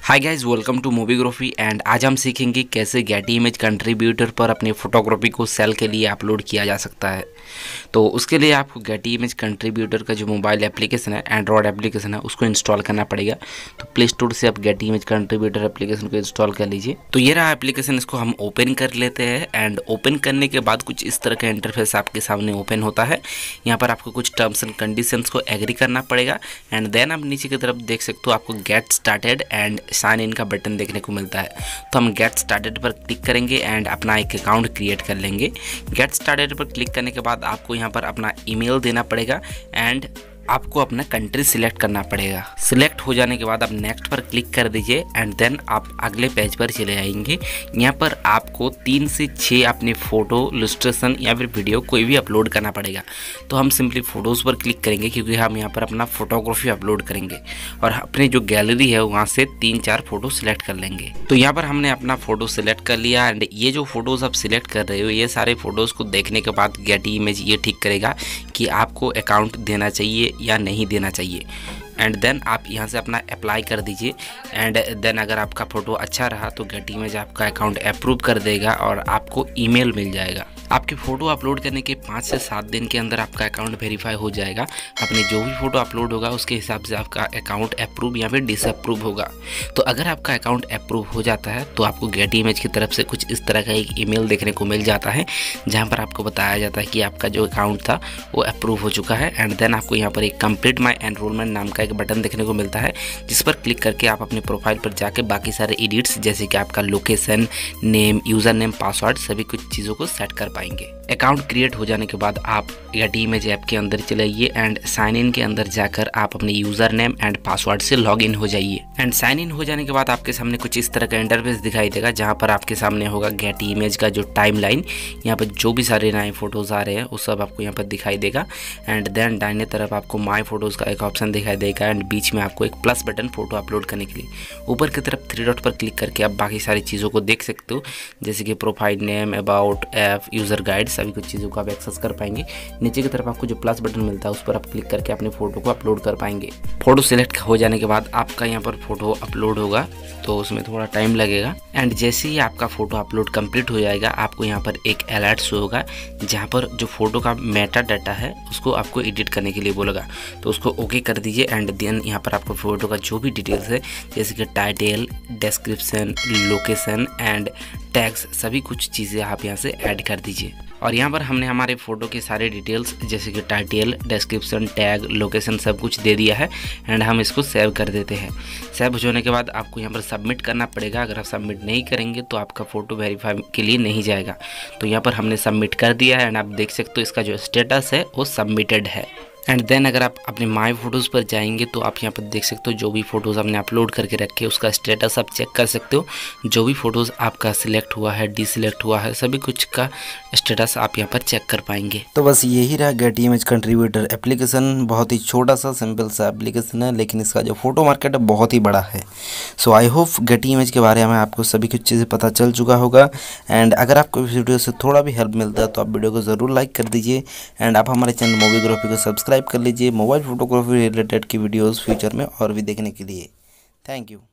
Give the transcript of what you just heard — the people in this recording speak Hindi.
Hi guys, welcome to Mobigraphy and आज हम सीखेंगे कैसे गैटी इमेज कंट्रीब्यूटर पर अपनी फोटोग्राफी को सेल के लिए अपलोड किया जा सकता है। तो उसके लिए आपको गैटी इमेज कंट्रीब्यूटर का जो मोबाइल एप्लीकेशन है, एंड्रॉयड एप्लीकेशन है, उसको इंस्टॉल करना पड़ेगा। तो प्ले स्टोर से आप गैटी इमेज कंट्रीब्यूटर एप्लीकेशन को इंस्टॉल कर लीजिए। तो ये रहा एप्लीकेशन, इसको हम ओपन कर लेते हैं एंड ओपन करने के बाद कुछ इस तरह का इंटरफेस आपके सामने ओपन होता है। यहाँ पर आपको कुछ टर्म्स एंड कंडीशंस को एग्री करना पड़ेगा एंड देन आप नीचे की तरफ देख सकते हो, आपको get started and sign in का बटन देखने को मिलता है। तो हम गेट स्टार्टेड पर क्लिक करेंगे एंड अपना एक अकाउंट क्रिएट कर लेंगे। गेट स्टार्टेड पर क्लिक करने के बाद आपको यहाँ पर अपना ईमेल देना पड़ेगा एंड आपको अपना कंट्री सिलेक्ट करना पड़ेगा। सिलेक्ट हो जाने के बाद आप नेक्स्ट पर क्लिक कर दीजिए एंड देन आप अगले पेज पर चले आएंगे। यहाँ पर आपको 3 से 6 अपने फ़ोटो, इलस्ट्रेशन या फिर वीडियो कोई भी अपलोड करना पड़ेगा। तो हम सिंपली फ़ोटोज़ पर क्लिक करेंगे क्योंकि हम यहाँ पर अपना फोटोग्राफी अपलोड करेंगे और अपनी जो गैलरी है वहाँ से 3-4 फ़ोटो सिलेक्ट कर लेंगे। तो यहाँ पर हमने अपना फ़ोटो सिलेक्ट कर लिया एंड ये जो फ़ोटोज़ आप सिलेक्ट कर रहे हो, ये सारे फ़ोटोज़ को देखने के बाद गैटी इमेज ये ठीक करेगा कि आपको अकाउंट देना चाहिए या नहीं देना चाहिए। एंड देन आप यहाँ से अपना अप्लाई कर दीजिए एंड देन अगर आपका फ़ोटो अच्छा रहा तो गैटी इमेज आपका अकाउंट अप्रूव कर देगा और आपको ईमेल मिल जाएगा। आपकी फ़ोटो अपलोड करने के 5 से 7 दिन के अंदर आपका अकाउंट वेरीफाई हो जाएगा। अपने जो भी फ़ोटो अपलोड होगा उसके हिसाब से आपका अकाउंट अप्रूव या फिर डिसअप्रूव होगा। तो अगर आपका अकाउंट अप्रूव हो जाता है तो आपको गैटी इमेज की तरफ से कुछ इस तरह का एक ईमेल देखने को मिल जाता है जहाँ पर आपको बताया जाता है कि आपका जो अकाउंट था वो अप्रूव हो चुका है। एंड देन आपको यहाँ पर एक कंप्लीट माई एनरोलमेंट नाम का एक बटन देखने को मिलता है जिस पर क्लिक करके आप अपने प्रोफाइल पर जाके बाकी सारे एडिट्स जैसे कि आपका location, name, user name, password सभी कुछ चीज़ों को सेट कर पाएंगे। अकाउंट क्रिएट हो जाने के बाद आप गैटी इमेज ऐप के अंदर चले जाइए एंड साइन इन के अंदर जाकर आप अपने यूज़र नेम एंड पासवर्ड से लॉग इन हो जाइए। एंड साइन इन हो जाने के बाद आपके सामने कुछ इस तरह का इंटरफेस दिखाई देगा जहां पर आपके सामने होगा गैटी इमेज का जो टाइमलाइन। यहाँ पर जो भी सारे नए फोटोज़ आ रहे हैं वो सब आपको यहाँ पर दिखाई देगा। एंड देन दाहिने तरफ आपको माई फोटोज़ का एक ऑप्शन दिखाई देगा एंड बीच में आपको एक प्लस बटन फोटो अपलोड करने के लिए। ऊपर की तरफ 3 डॉट पर क्लिक करके आप बाकी सारी चीज़ों को देख सकते हो जैसे कि profile name, about, app, user guide सभी कुछ चीज़ों को आप एक्सेस कर पाएंगे। नीचे की तरफ आपको जो प्लस बटन मिलता है उस पर आप क्लिक करके अपने फ़ोटो को अपलोड कर पाएंगे। फ़ोटो सिलेक्ट हो जाने के बाद आपका यहाँ पर फ़ोटो अपलोड होगा तो उसमें थोड़ा टाइम लगेगा। एंड जैसे ही आपका फ़ोटो अपलोड कंप्लीट हो जाएगा आपको यहाँ पर एक अलर्ट शो होगा जहाँ पर जो फ़ोटो का मेटा डाटा है उसको आपको एडिट करने के लिए बोलेगा। तो उसको ओके कर दीजिए एंड देन यहाँ पर आपको फ़ोटो का जो भी डिटेल्स है जैसे कि title, description, location and tags सभी कुछ चीज़ें आप यहाँ से ऐड कर दीजिए। और यहाँ पर हमने हमारे फ़ोटो के सारे डिटेल्स जैसे कि टाइटल, डिस्क्रिप्शन, टैग, लोकेशन सब कुछ दे दिया है एंड हम इसको सेव कर देते हैं। सेव हो जाने के बाद आपको यहाँ पर सबमिट करना पड़ेगा। अगर आप सबमिट नहीं करेंगे तो आपका फ़ोटो वेरीफाई के लिए नहीं जाएगा। तो यहाँ पर हमने सबमिट कर दिया है एंड आप देख सकते हो इसका जो स्टेटस है वो सबमिटेड है। एंड देन अगर आप अपने माई फोटोज़ पर जाएंगे तो आप यहाँ पर देख सकते हो जो भी फ़ोटोज़ आपने अपलोड करके रखे उसका स्टेटस आप चेक कर सकते हो। जो भी फ़ोटोज़ आपका सिलेक्ट हुआ है, डिसलेक्ट हुआ है, सभी कुछ का स्टेटस आप यहाँ पर चेक कर पाएंगे। तो बस यही रहा गैटी इमेज कंट्रीब्यूटर एप्लीकेशन। बहुत ही छोटा सा सिंपल सा एप्लीकेशन है लेकिन इसका जो फोटो मार्केट है बहुत ही बड़ा है। सो आई होप गैटी इमेज के बारे में आपको सभी कुछ चीज़ें पता चल चुका होगा। एंड अगर आपको इस वीडियो से थोड़ा भी हेल्प मिलता है तो आप वीडियो को ज़रूर लाइक कर दीजिए एंड आप हमारे चैनल मोबिग्राफी को सब्सक्राइब कर लीजिए मोबाइल फोटोग्राफी रिलेटेड की वीडियोज़ फ्यूचर में और भी देखने के लिए। Thank you.